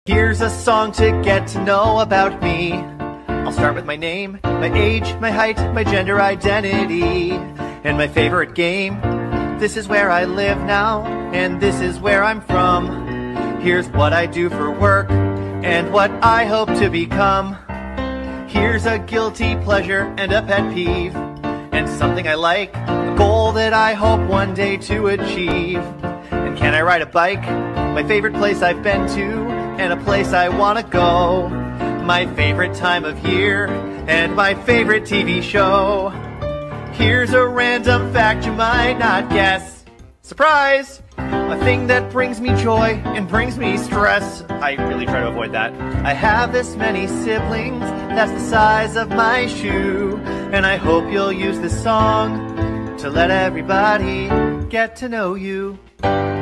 Here's a song to get to know about me. I'll start with my name, my age, my height, my gender identity, and my favorite game. This is where I live now, and this is where I'm from. Here's what I do for work, and what I hope to become. Here's a guilty pleasure and a pet peeve, and something I like, a goal that I hope one day to achieve. And can I ride a bike? My favorite place I've been to, and a place I wanna go. My favorite time of year, and my favorite TV show. Here's a random fact you might not guess. Surprise! A thing that brings me joy and brings me stress. I really try to avoid that. I have this many siblings, that's the size of my shoe. And I hope you'll use this song to let everybody get to know you.